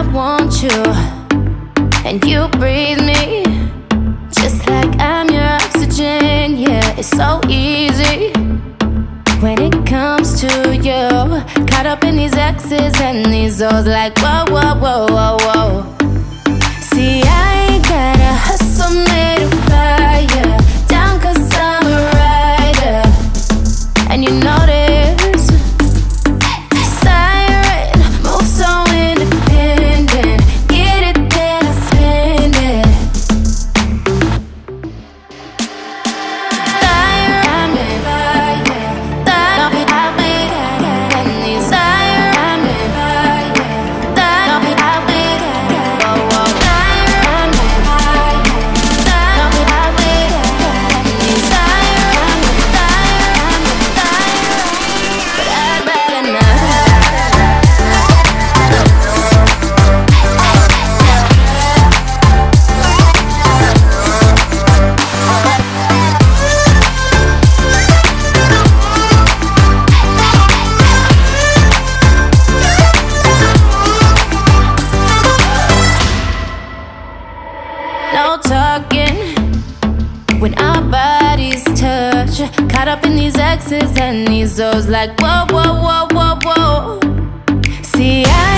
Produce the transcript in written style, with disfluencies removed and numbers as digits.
want you, and you breathe me, just like I'm your oxygen. Yeah, it's so easy when it comes to you. Caught up in these X's and these O's, like whoa, whoa, whoa, whoa, whoa. See, I ain't gotta hustle me to fire down, 'cause I'm a rider, and you know this. Siren, move so independent, get it, then I spend it. No talking when our bodies touch. Caught up in these X's and these O's, like whoa, whoa, whoa, whoa, whoa. See,